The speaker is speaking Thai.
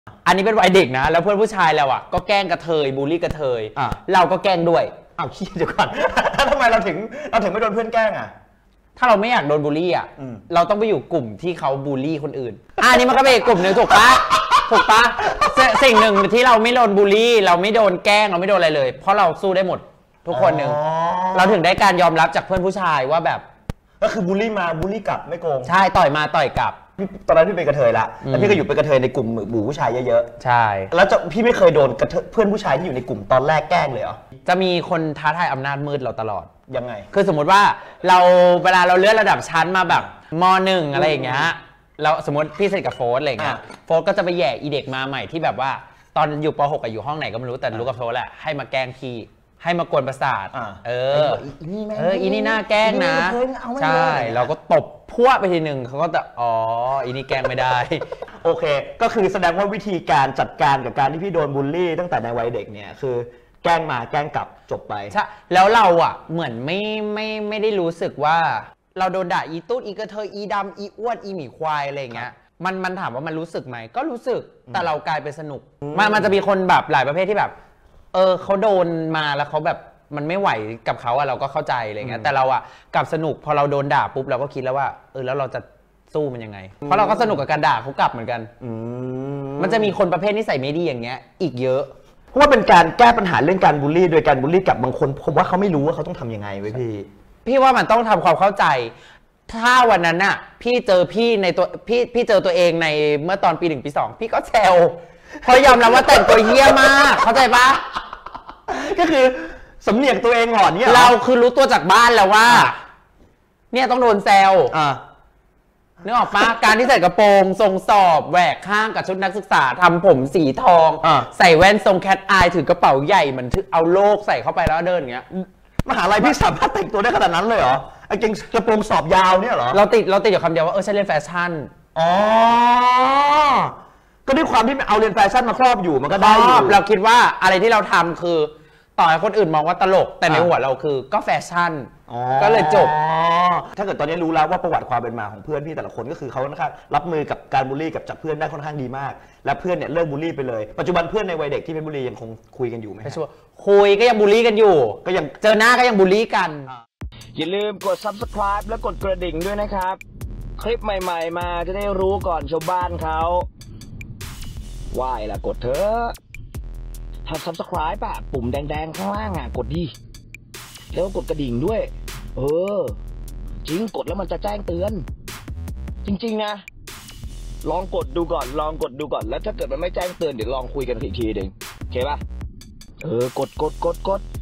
อันนี้เป็นวัยเด็กนะแล้วเพื่อนผู้ชายเราอ่ะก็แกล้งกระเทยบูลลี่กระเทยเราก็แกล้งด้วยอ้าวคิดเดี๋ยวก่อนทำไมเราถึงไม่โดนเพื่อนแกล้งอ่ะถ้าเราไม่อยากโดนบูลลี่อ่ะเราต้องไปอยู่กลุ่มที่เขาบูลลี่คนอื่นอันนี้มันก็เป็นกลุ่มหนึ่งถูกปะสิ่งหนึ่งที่เราไม่โดนบูลลี่เราไม่โดนแกล้งเราไม่โดนอะไรเลยเพราะเราสู้ได้หมดทุกคนหนึ่งเราถึงได้การยอมรับจากเพื่อนผู้ชายว่าแบบก็คือบูลลี่มาบูลลี่กลับไม่โกงใช่ต่อยมาต่อยกลับตอนนั้นพี่เป็นกระเทยละแล้วพี่ก็อยู่เป็นกระเทยในกลุ่มหมู่ผู้ชายเยอะๆใช่แล้วพี่ไม่เคยโดนเพื่อนผู้ชายที่อยู่ในกลุ่มตอนแรกแกล้งเลยเหรอจะมีคนท้าทายอำนาจมืดเราตลอดยังไงคือสมมติว่าเวลาเราเลื่อนระดับชั้นมาแบบม.1 อะไรอย่างเงี้ยเราสมมติพี่สนิทกับโฟร์อะไรเงี้ยโฟร์ก็จะไปแย่อีเด็กมาใหม่ที่แบบว่าตอนอยู่ป.6 อยู่ห้องไหนก็ไม่รู้แต่รู้กับโฟร์แหละให้มาแกล้งพี่ให้มากวนประสาทอีนี่น่าแกล้งนะใช่เราก็ตบพั่วไปทีหนึ่งเขาก็จะอีนี่แกล้งไม่ได้โอเคก็คือแสดงว่าวิธีการจัดการกับการที่พี่โดนบูลลี่ตั้งแต่ในวัยเด็กเนี่ยคือแกล้งมาแกล้งกลับจบไปใช่แล้วเราอ่ะเหมือนไม่ได้รู้สึกว่าเราโดนด่าอีตุ๊ดอีกระเทยอีดำอีอ้วนอีหมีควายอะไรอย่างเงี้ยมันถามว่ามันรู้สึกไหมก็รู้สึกแต่เรากลายเป็นสนุกมันจะมีคนแบบหลายประเภทที่แบบเขาโดนมาแล้วเขาแบบมันไม่ไหวกับเขาอะเราก็เข้าใจอะไรเงี้ยแต่เราอะกลับสนุกพอเราโดนด่าปุ๊บเราก็คิดแล้วว่าแล้วเราจะสู้มันยังไงเพราะเราก็สนุกกับการด่าเขากลับเหมือนกันมันจะมีคนประเภทนิสัยไม่ดีอย่างเงี้ยอีกเยอะเพราะว่าเป็นการแก้ปัญหาเรื่องการบูลลี่โดยการบูลลี่กับบางคนผมว่าเขาไม่รู้ว่าเขาต้องทำยังไงไว้พี่ว่ามันต้องทำความเข้าใจถ้าวันนั้นน่ะพี่เจอพี่เจอตัวเองในเมื่อตอนปี 1 ปี 2พี่ก็แซวเพราะยอมรับว่าแต่งตัวเหี้ยมากเข้าใจปะก็คือสำเนียกตัวเองก่อนเนี่ยเราคือรู้ตัวจากบ้านแล้วว่าเนี่ยต้องโดนแซวนึกออกปะการที่ใส่กระโปรงทรงสอบแหวกข้างกับชุดนักศึกษาทำผมสีทองใส่แว่นทรงแคทอายถือกระเป๋าใหญ่เหมือนเอาโลกใส่เข้าไปแล้วเดินอย่างเงี้ยมหาลัยพี่สามารถแต่งตัวได้ขนาดนั้นเลยเหรอไอ้เกงกระโปรงสอบยาวเนี่ยเหรอเราติดอยู่คำเดียวว่าฉันเรียนแฟชั่นก็ด้วยความที่เอาเรียนแฟชั่นมาครอบอยู่มันก็ได้อยู่เราคิดว่าอะไรที่เราทำคือต่อให้คนอื่นมองว่าตลกแต่ในหัวเราคือก็แฟชั่นก็เลยจบถ้าเกิดตอนนี้รู้แล้วว่าประวัติความเป็นมาของเพื่อนพี่แต่ละคนก็คือเขาค่อนข้างรับมือกับการบูลลี่กับจากเพื่อนได้ค่อนข้างดีมากและเพื่อนเนี่ยเลิกบูลลี่ไปเลยปัจจุบันเพื่อนในวัยเด็กที่เป็นบูลลี่ยังคงคุยกันอยู่ไหมคุยก็ยังบูลลี่กันอยู่ก็ยังเจอหน้าก็ยังบูลลี่กันอย่าลืมกด Subscribe และกดกระดิ่งด้วยนะครับคลิปใหม่ๆมาจะได้รู้ก่อนชาวบ้านเขาว่ายล่ะกดเถอะทำ Subscribe ป่ะปุ่มแดงๆข้างล่างกดดิแล้วกดกระดิ่งด้วยจริงกดแล้วมันจะแจ้งเตือนจริงๆนะลองกดดูก่อนแล้วถ้าเกิดมันไม่แจ้งเตือนเดี๋ยวลองคุยกันอีกทีหนึ่งโอเคป่ะกด